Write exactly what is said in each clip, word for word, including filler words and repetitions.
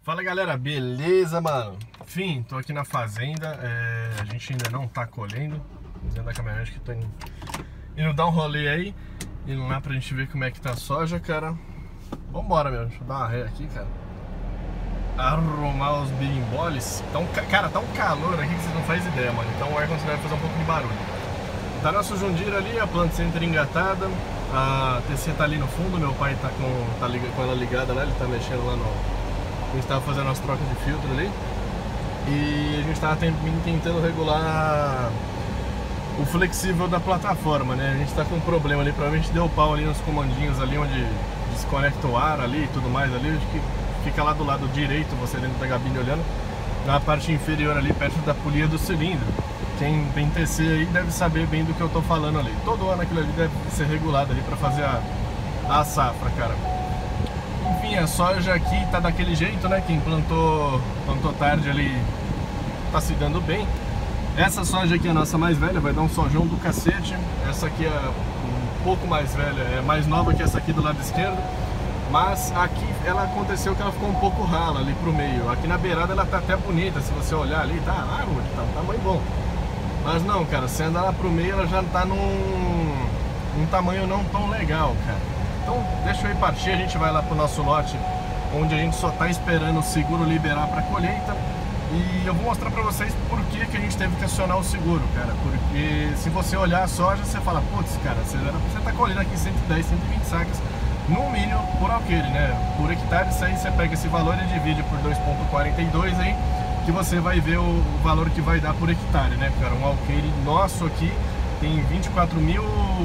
Fala galera, beleza, mano? Enfim, tô aqui na fazenda, é, a gente ainda não tá colhendo, dentro da caminhonete que tô indo, indo dar um rolê aí, indo lá pra gente ver como é que tá a soja, cara. Vambora, meu, deixa eu dar uma ré aqui, cara. Arrumar os birimboles. Então, cara, tá um calor aqui que vocês não fazem ideia, mano, então o ar-condicionado vai fazer um pouco de barulho. Tá nosso Jundira ali, a planta center engatada, a T C tá ali no fundo, meu pai tá com, tá liga, com ela ligada lá, ele tá mexendo lá no... A gente tava fazendo as trocas de filtro ali e a gente tava tentando regular o flexível da plataforma, né? A gente tá com um problema ali, provavelmente deu pau ali nos comandinhos ali onde desconecta o ar ali e tudo mais ali, acho que fica lá do lado direito, você dentro da cabine olhando, na parte inferior ali, perto da polia do cilindro. Quem tem T C aí deve saber bem do que eu tô falando ali. Todo ano aquilo ali deve ser regulado ali pra fazer a, a safra, cara. Enfim, a soja aqui tá daquele jeito, né? Quem plantou, plantou tarde ali tá se dando bem. Essa soja aqui é a nossa mais velha, vai dar um sojão do cacete. Essa aqui é um pouco mais velha, é mais nova que essa aqui do lado esquerdo. Mas aqui ela aconteceu que ela ficou um pouco rala ali pro meio. Aqui na beirada ela tá até bonita, se você olhar ali, tá árvore, tá um tamanho bom. Mas não, cara, se andar lá pro meio ela já tá num, num tamanho não tão legal, cara. Então deixa eu ir partir, a gente vai lá pro nosso lote, onde a gente só tá esperando o seguro liberar pra colheita. E eu vou mostrar pra vocês por que, que a gente teve que acionar o seguro, cara. Porque se você olhar a soja, você fala, putz, cara, você, você tá colhendo aqui cento e dez, cento e vinte sacas, no mínimo por alqueire, né? Por hectare, isso aí você pega esse valor e divide por dois vírgula quarenta e dois aí, que você vai ver o valor que vai dar por hectare, né, cara? Um alqueire nosso aqui tem vinte e quatro mil...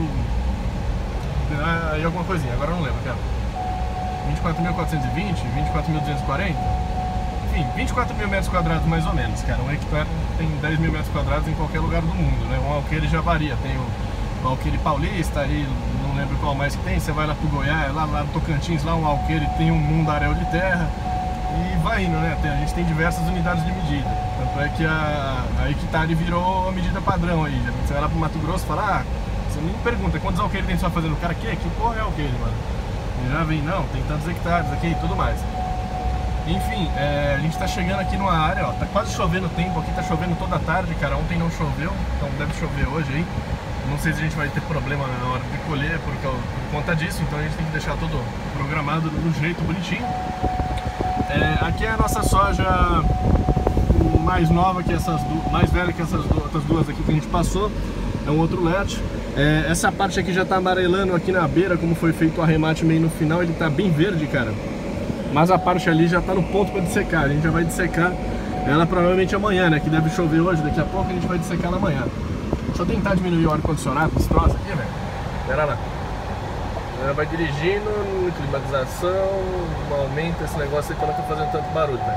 Ah, e alguma coisinha, agora eu não lembro, cara. vinte e quatro mil quatrocentos e vinte, vinte e quatro mil duzentos e quarenta, enfim, vinte e quatro mil metros quadrados mais ou menos, cara. Um hectare tem dez mil metros quadrados em qualquer lugar do mundo, né? Um alqueire já varia, tem o, o alqueire paulista, aí não lembro qual mais que tem. Você vai lá pro Goiás, lá, lá no Tocantins, lá um alqueire tem um mundaréu de terra e vai indo, né? Tem, a gente tem diversas unidades de medida, tanto é que a, a hectare virou a medida padrão aí. Você vai lá pro Mato Grosso e fala, ah, você nem pergunta quantos alqueires tem só fazendo. O cara, que, que porra é alqueire, mano? E já vem, não, tem tantos hectares aqui e tudo mais. Enfim, é, a gente tá chegando aqui numa área, ó, tá quase chovendo tempo aqui, tá chovendo toda a tarde, cara. Ontem não choveu, então deve chover hoje aí. Não sei se a gente vai ter problema na hora de colher por, por conta disso, então a gente tem que deixar tudo programado do jeito bonitinho. É, aqui é a nossa soja mais nova que essas duas, mais velha que essas duas, outras duas aqui que a gente passou. É um outro lote. É, essa parte aqui já tá amarelando aqui na beira, como foi feito o arremate meio no final, ele tá bem verde, cara. Mas a parte ali já tá no ponto para dissecar. A gente já vai dissecar ela provavelmente amanhã, né? Que deve chover hoje, daqui a pouco a gente vai dissecar ela amanhã. Deixa eu tentar diminuir o ar-condicionado, esse troço aqui, velho. Pera lá. Ela vai dirigindo, climatização, aumenta esse negócio aí pra não tá fazendo tanto barulho, velho.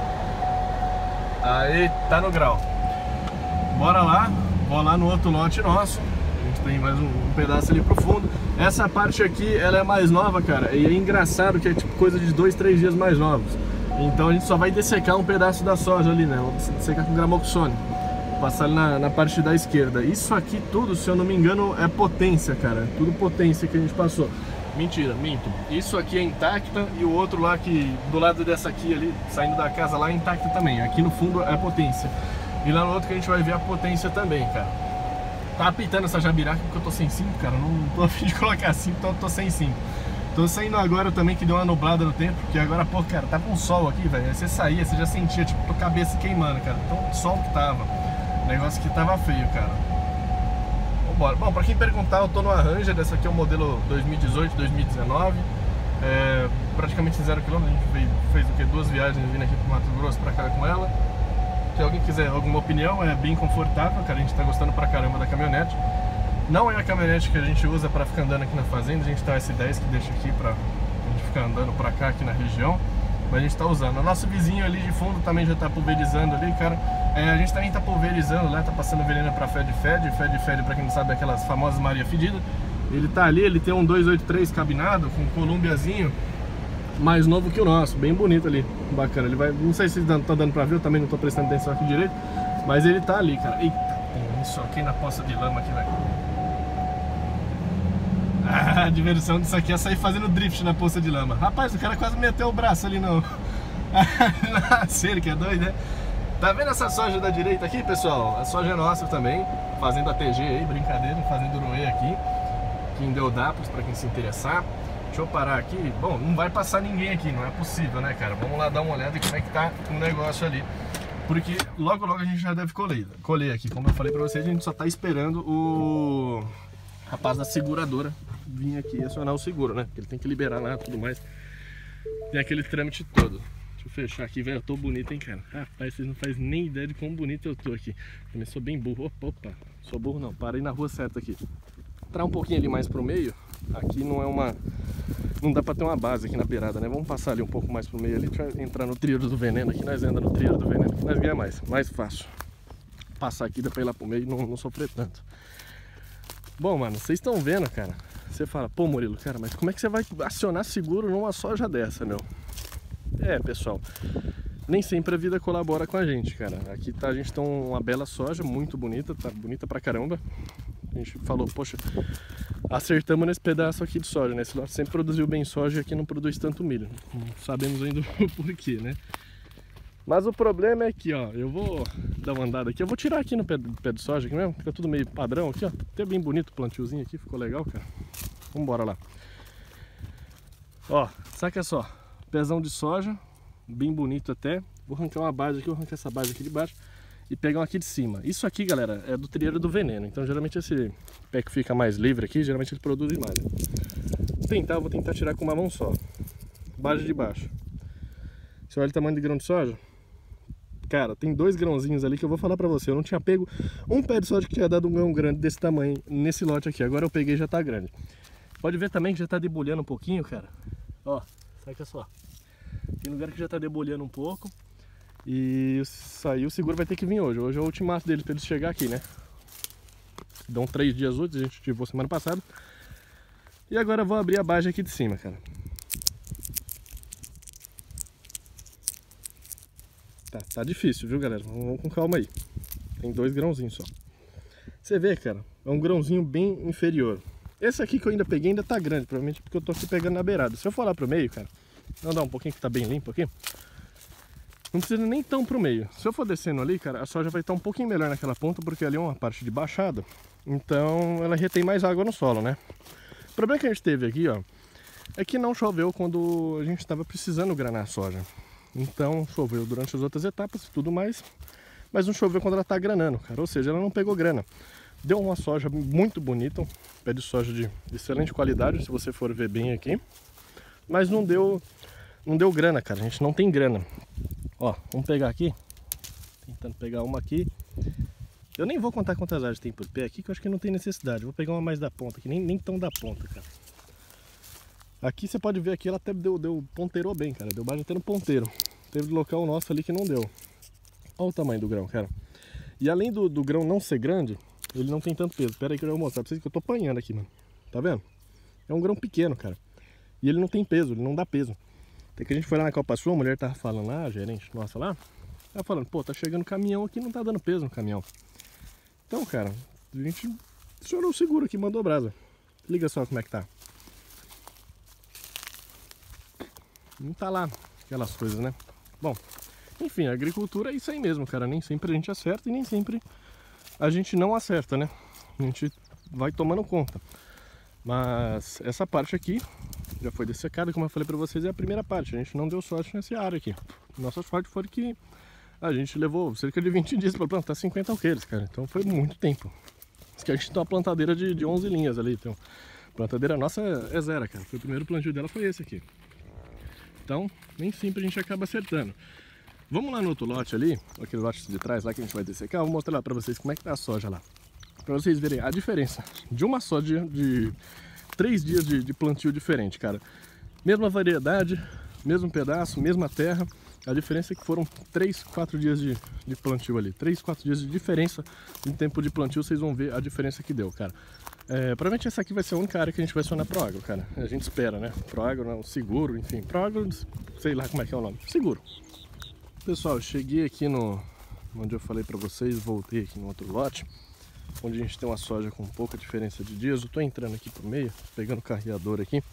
Aí, tá no grau. Bora lá. Vou lá no outro lote nosso. A gente tem mais um, um pedaço ali pro fundo. Essa parte aqui, ela é mais nova, cara. E é engraçado que é tipo coisa de dois, três dias mais novos. Então a gente só vai dessecar um pedaço da soja ali, né? Vamos dessecar com gramoxone. Passar ali na, na parte da esquerda. Isso aqui tudo, se eu não me engano, é potência, cara. Tudo potência que a gente passou. Mentira, minto. Isso aqui é intacta e o outro lá que do lado dessa aqui ali, saindo da casa lá, é intacta também. Aqui no fundo é potência. E lá no outro que a gente vai ver a potência também, cara. Tá apitando essa jabiraca porque eu tô sem cinto, cara. Não tô a fim de colocar cinto, então eu tô sem cinto. Tô saindo agora também que deu uma nublada no tempo, porque agora, pô, cara, tava um sol aqui, velho. Aí você saía, você já sentia, tipo, tua cabeça queimando, cara. Então, sol que tava. O negócio que tava feio, cara. Vambora. Bom, pra quem perguntar, eu tô no Ranger. Esse aqui é o modelo dois mil e dezoito, dois mil e dezenove. É, praticamente zero quilômetros. A gente fez, fez o quê? Duas viagens vindo aqui pro Mato Grosso pra cá com ela. Se alguém quiser alguma opinião, é bem confortável, cara. A gente tá gostando pra caramba da caminhonete. Não é a caminhonete que a gente usa pra ficar andando aqui na fazenda. A gente tem a S dez que deixa aqui pra a gente ficar andando pra cá aqui na região. Mas a gente tá usando. O nosso vizinho ali de fundo também já tá pulverizando ali, cara. É, a gente também tá pulverizando lá, tá passando veneno pra Fed Fed. Fed Fed, pra quem não sabe, é aquelas famosas Maria Fedida. Ele tá ali, ele tem um dois oito três cabinado com columbiazinho mais novo que o nosso, bem bonito ali, bacana. Ele vai, não sei se tá dando pra ver, eu também não tô prestando atenção aqui direito, mas ele tá ali, cara. Eita, tem isso aqui na poça de lama aqui, velho. Ah, a diversão disso aqui é sair fazendo drift na poça de lama. Rapaz, o cara quase meteu o braço ali no, Na cerca, é doido, né? Tá vendo essa soja da direita aqui, pessoal? A soja é nossa também, fazenda T G aí, brincadeira, fazenda Uruê aqui, aqui em Deodápolis, pra quem se interessar. Deixa eu parar aqui. Bom, não vai passar ninguém aqui, não é possível, né, cara? Vamos lá dar uma olhada em como é que tá o negócio ali. Porque logo, logo a gente já deve colher, colher aqui. Como eu falei pra vocês, a gente só tá esperando o rapaz da seguradora vir aqui e acionar o seguro, né? Porque ele tem que liberar lá e tudo mais. Tem aquele trâmite todo. Deixa eu fechar aqui, velho. Eu tô bonito, hein, cara? Rapaz, vocês não fazem nem ideia de quão bonito eu tô aqui. Também sou bem burro. Opa, opa. Sou burro não. Parei na rua certa aqui. Entrar um pouquinho ali mais pro meio. Aqui não é uma... Não dá pra ter uma base aqui na beirada, né? Vamos passar ali um pouco mais pro meio ali. Deixa eu entrar no trilho do veneno aqui. Nós andamos no trilho do veneno. Nós ganhamos mais. Mais fácil. Passar aqui, dá pra ir lá pro meio e não, não sofrer tanto. Bom, mano, vocês estão vendo, cara. Você fala, pô, Murilo, cara, mas como é que você vai acionar seguro numa soja dessa, meu? É, pessoal, nem sempre a vida colabora com a gente, cara. Aqui tá, a gente tem uma bela soja, muito bonita, tá bonita pra caramba. A gente falou, poxa, acertamos nesse pedaço aqui de soja, né? Esse lote sempre produziu bem soja e aqui não produz tanto milho. Não sabemos ainda o porquê, né? Mas o problema é que, ó, eu vou dar uma andada aqui, eu vou tirar aqui no pé, pé de soja aqui mesmo, fica tudo meio padrão aqui, ó. Até bem bonito o plantiozinho aqui, ficou legal, cara. Vamos embora lá. Ó, saca só, pezão de soja, bem bonito até. Vou arrancar uma base aqui, vou arrancar essa base aqui de baixo e pegar um aqui de cima. Isso aqui, galera, é do trieiro do veneno, então geralmente esse pé que fica mais livre aqui, geralmente ele produz mais, né? Vou tentar, vou tentar tirar com uma mão só. Base de baixo. Você olha o tamanho de grão de soja? Cara, tem dois grãozinhos ali que eu vou falar pra você. Eu não tinha pego um pé de soja que tinha dado um grão grande desse tamanho nesse lote aqui. Agora eu peguei e já tá grande. Pode ver também que já tá debulhando um pouquinho, cara. Ó, saca só. Tem lugar que já tá debulhando um pouco. E isso aí o seguro vai ter que vir hoje. Hoje é o ultimato deles pra eles chegar aqui, né? Dão três dias úteis, a gente ativou semana passada. E agora eu vou abrir a base aqui de cima, cara. Tá, tá difícil, viu, galera? Vamos com calma aí. Tem dois grãozinhos só. Você vê, cara, é um grãozinho bem inferior. Esse aqui que eu ainda peguei ainda tá grande, provavelmente porque eu tô aqui pegando na beirada. Se eu for lá pro meio, cara, vamos dar um pouquinho que tá bem limpo aqui. Não precisa nem tão pro meio. Se eu for descendo ali, cara, a soja vai estar um pouquinho melhor naquela ponta, porque ali é uma parte de baixada. Então ela retém mais água no solo, né? O problema que a gente teve aqui, ó, é que não choveu quando a gente estava precisando granar a soja. Então choveu durante as outras etapas e tudo mais, mas não choveu quando ela tá granando, cara. Ou seja, ela não pegou grana. Deu uma soja muito bonita, um pé de soja de excelente qualidade, se você for ver bem aqui. Mas não deu, não deu grana, cara. A gente não tem grana. Ó, vamos pegar aqui. Tentando pegar uma aqui. Eu nem vou contar quantas áreas tem por pé aqui, que eu acho que não tem necessidade. Vou pegar uma mais da ponta aqui, nem, nem tão da ponta, cara. Aqui você pode ver aqui, ela até deu, deu ponteirou bem, cara. Deu base até no ponteiro. Teve local nosso ali que não deu. Olha o tamanho do grão, cara. E além do, do grão não ser grande, ele não tem tanto peso. Espera aí que eu vou mostrar pra vocês que eu tô apanhando aqui, mano. Tá vendo? É um grão pequeno, cara. E ele não tem peso, ele não dá peso. Até que a gente foi lá na Copa Sul, a mulher tava falando lá, a gerente nossa lá. Tava falando, pô, tá chegando caminhão aqui, não tá dando peso no caminhão. Então, cara, a gente acionou o seguro aqui, mandou brasa. Liga só como é que tá. Não tá lá aquelas coisas, né? Bom, enfim, a agricultura é isso aí mesmo, cara. Nem sempre a gente acerta e nem sempre a gente não acerta, né? A gente vai tomando conta. Mas essa parte aqui já foi dessecada, como eu falei pra vocês, é a primeira parte. A gente não deu sorte nessa área aqui. Nossa sorte foi que a gente levou cerca de vinte dias para plantar cinquenta alqueires, cara. Então foi muito tempo. Diz que a gente tem uma plantadeira de, de onze linhas ali. Então, a plantadeira nossa é zero, cara. Foi o primeiro plantio dela, foi esse aqui. Então, nem sempre a gente acaba acertando. Vamos lá no outro lote ali, aquele lote de trás lá que a gente vai dessecar. Eu vou mostrar lá pra vocês como é que tá a soja lá. Pra vocês verem a diferença de uma soja de três dias de, de plantio diferente, cara. Mesma variedade, mesmo pedaço, mesma terra. A diferença é que foram três, quatro dias de, de plantio ali. três, quatro dias de diferença em tempo de plantio, vocês vão ver a diferença que deu, cara. É, provavelmente essa aqui vai ser a única área que a gente vai acionar Proagro, cara. A gente espera, né? Proagro, não, seguro, enfim. Proagro, sei lá como é que é o nome. Seguro. Pessoal, cheguei aqui no... onde eu falei pra vocês, voltei aqui no outro lote. Onde a gente tem uma soja com pouca diferença de dias. Eu tô entrando aqui pro meio, pegando o carreador aqui.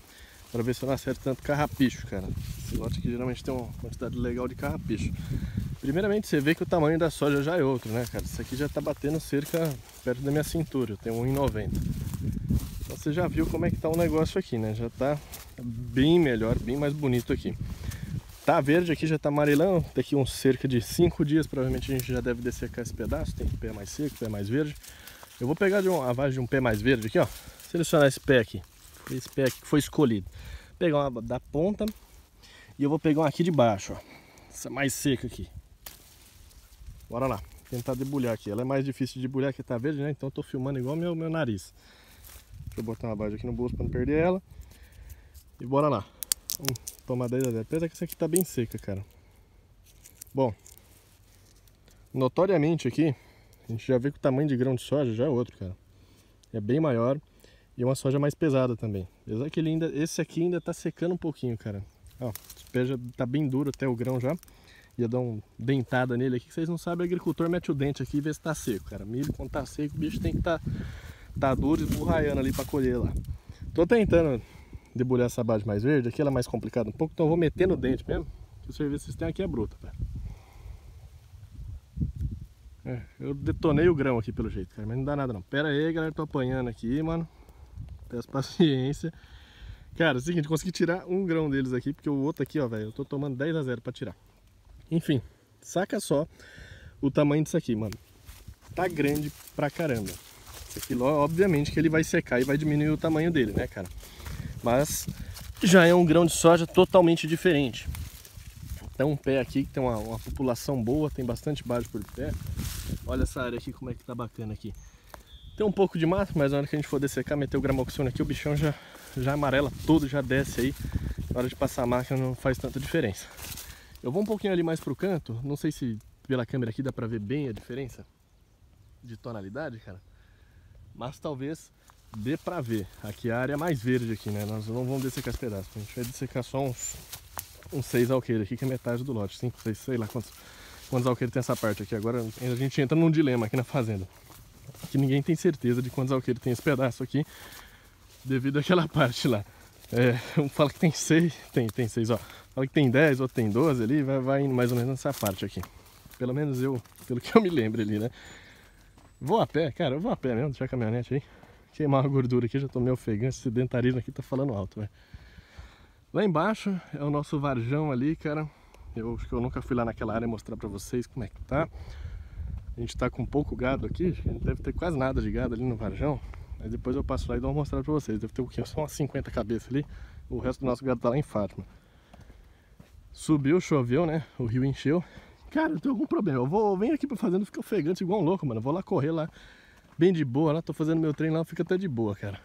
para ver se eu não acerto tanto carrapicho, cara. Esse lote aqui geralmente tem uma quantidade legal de carrapicho. Primeiramente você vê que o tamanho da soja já é outro, né, cara? Isso aqui já tá batendo cerca perto da minha cintura, eu tenho um e noventa. Então você já viu como é que tá o negócio aqui, né? Já tá bem melhor, bem mais bonito aqui. Tá verde aqui, já tá amarelando. Daqui uns cerca de cinco dias provavelmente a gente já deve dessecar esse pedaço. Tem pé mais seco, pé mais verde. Eu vou pegar de um, a vagem de um pé mais verde aqui, ó. Selecionar esse pé aqui. Esse pé aqui que foi escolhido. Pegar uma da ponta e eu vou pegar uma aqui de baixo, ó. Essa mais seca aqui. Bora lá, tentar debulhar aqui. Ela é mais difícil de debulhar que tá verde, né? Então eu tô filmando igual meu, meu nariz. Deixa eu botar uma vagem aqui no bolso pra não perder ela. E bora lá. Vamos tomar dez a zero. Apesar que essa aqui tá bem seca, cara. Bom, notoriamente aqui, a gente já vê que o tamanho de grão de soja já é outro, cara. É bem maior e é uma soja mais pesada também. Apesar que ele ainda, esse aqui ainda tá secando um pouquinho, cara. Ó, o pé já tá bem duro até o grão já. Ia dar uma dentada nele aqui, que vocês não sabem, o agricultor mete o dente aqui e vê se tá seco, cara. Milho, quando tá seco, o bicho tem que tá, tá duro e esburraiando ali pra colher lá. Tô tentando debulhar essa base mais verde, aqui ela é mais complicada um pouco, então eu vou meter no dente mesmo, que o serviço que vocês têm aqui é bruto, cara. É, eu detonei o grão aqui pelo jeito, cara, mas não dá nada não. Pera aí, galera, tô apanhando aqui, mano. Peço paciência. Cara, é o seguinte, consegui tirar um grão deles aqui, porque o outro aqui, ó, velho, eu tô tomando dez a zero pra tirar. Enfim, saca só o tamanho disso aqui, mano. Tá grande pra caramba. Esse aqui, obviamente, que ele vai secar e vai diminuir o tamanho dele, né, cara? Mas já é um grão de soja totalmente diferente. Tem um pé aqui que tem uma, uma população boa, tem bastante base por pé. Olha essa área aqui, como é que tá bacana aqui. Tem um pouco de mato, mas na hora que a gente for dessecar, meter o gramoxone aqui, o bichão já, já amarela todo, já desce aí. Na hora de passar a máquina não faz tanta diferença. Eu vou um pouquinho ali mais pro canto, não sei se pela câmera aqui dá pra ver bem a diferença de tonalidade, cara. Mas talvez dê pra ver. Aqui a área é mais verde aqui, né? Nós não vamos dessecar esse pedaço, a gente vai dessecar só uns, uns seis alqueires aqui, que é metade do lote. cinco, seis, sei lá quantos, quantos alqueires tem essa parte aqui. Agora a gente entra num dilema aqui na fazenda. Que ninguém tem certeza de quantos alqueires tem esse pedaço aqui, devido àquela parte lá. É, um fala que tem seis, tem, tem seis, ó. Fala que tem dez, outro tem doze ali, vai, vai indo mais ou menos nessa parte aqui. Pelo menos eu, pelo que eu me lembro ali, né? Vou a pé, cara, eu vou a pé mesmo, deixar a caminhonete aí. Queimar uma gordura aqui, já tô meio ofegante, esse sedentarismo aqui tá falando alto, velho. Lá embaixo é o nosso varjão ali, cara. Eu acho que eu nunca fui lá naquela área mostrar pra vocês como é que tá. A gente tá com pouco gado aqui, a gente deve ter quase nada de gado ali no varjão. Mas depois eu passo lá e dou uma mostrada pra vocês. Deve ter o quê? Só umas cinquenta cabeças ali. O resto do nosso gado tá lá em Fátima. Subiu, choveu, né? O rio encheu. Cara, eu tenho algum problema. Eu vou, venho aqui pra fazenda e fico ofegante igual um louco, mano. Eu vou lá correr lá, bem de boa. Lá tô fazendo meu treino lá, fica até de boa, cara.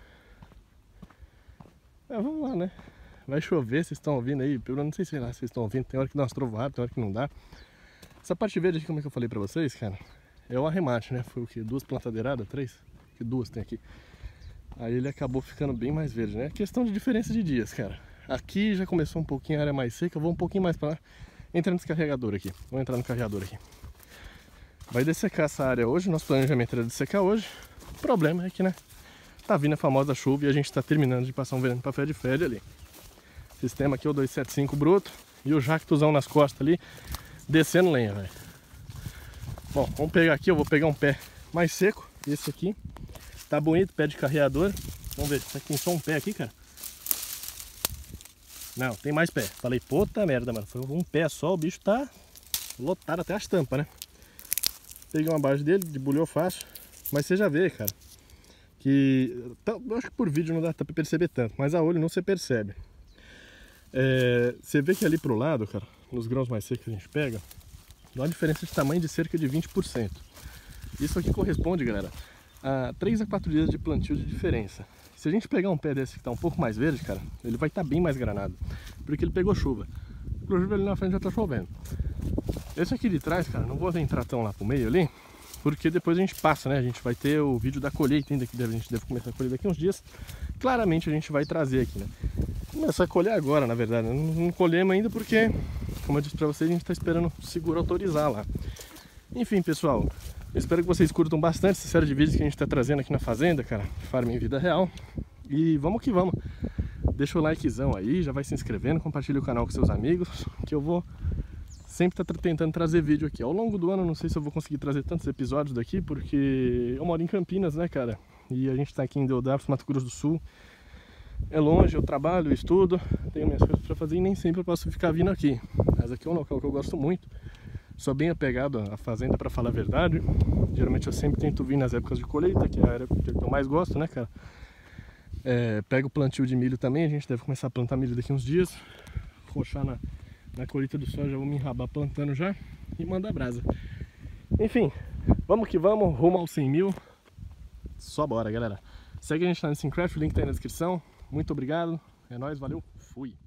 É, vamos lá, né? Vai chover, vocês estão ouvindo aí. Eu não sei se lá vocês estão ouvindo. Tem hora que dá umas trovoadas, tem hora que não dá. Essa parte verde aqui, como é que eu falei pra vocês, cara? É o arremate, né? Foi o que? Duas plantadeiradas? Três? Que duas tem aqui. Aí ele acabou ficando bem mais verde, né? Questão de diferença de dias, cara. Aqui já começou um pouquinho a área mais seca. Eu vou um pouquinho mais pra lá. Entra nesse carregador aqui. Vou entrar no carregador aqui. Vai dessecar essa área hoje. Nosso planejamento era dessecar hoje. O problema é que, né? Tá vindo a famosa chuva e a gente tá terminando de passar um veneno pra Fred Fred ali. Sistema aqui, o dois setenta e cinco bruto. E o jactuzão nas costas ali. Descendo lenha, velho. Bom, vamos pegar aqui. Eu vou pegar um pé mais seco. Esse aqui. Tá bonito, pé de carreador. Vamos ver, será que tem só um pé aqui, cara? Não, tem mais pé. Falei, puta merda, mano. Foi um pé só, o bicho tá lotado até as tampas, né? Peguei uma base dele, debulhou fácil. Mas você já vê, cara, que... eu acho que por vídeo não dá pra perceber tanto, mas a olho não se percebe. É, você vê que ali pro lado, cara, nos grãos mais secos que a gente pega, dá uma diferença de tamanho de cerca de vinte por cento. Isso aqui corresponde, galera, a três a quatro dias de plantio de diferença. Se a gente pegar um pé desse que tá um pouco mais verde, cara, ele vai estar tá bem mais granado, porque ele pegou chuva. Inclusive ali na frente já tá chovendo. Esse aqui de trás, cara, não vou entrar tão lá pro meio ali, porque depois a gente passa, né? A gente vai ter o vídeo da colheita ainda, que a gente deve começar a colher daqui uns dias. Claramente a gente vai trazer aqui, né? Começar a colher agora, na verdade. Não, não colhemos ainda porque, como eu disse pra vocês, a gente tá esperando o seguro autorizar lá. Enfim, pessoal, eu espero que vocês curtam bastante essa série de vídeos que a gente tá trazendo aqui na fazenda, cara. Farm em vida real. E vamos que vamos. deixa o likezão aí, já vai se inscrevendo, compartilha o canal com seus amigos, que eu vou sempre estar tá tentando trazer vídeo aqui. Ao longo do ano, não sei se eu vou conseguir trazer tantos episódios daqui, porque eu moro em Campinas, né, cara? E a gente tá aqui em Deodápolis, Mato Grosso do Sul. É longe, eu trabalho, eu estudo, tenho minhas coisas pra fazer e nem sempre eu posso ficar vindo aqui. Mas aqui é um local que eu gosto muito. Sou bem apegado à fazenda, pra falar a verdade. Geralmente eu sempre tento vir nas épocas de colheita, que é a época que eu mais gosto, né, cara? É, pego o plantio de milho também, a gente deve começar a plantar milho daqui uns dias. Roxar na, na colheita do soja, vou me enrabar plantando já e mandar brasa. Enfim, vamos que vamos, rumo aos cem mil. Só bora, galera. Segue a gente lá no Syncraft, o link tá aí na descrição. Muito obrigado, é nóis, valeu, fui!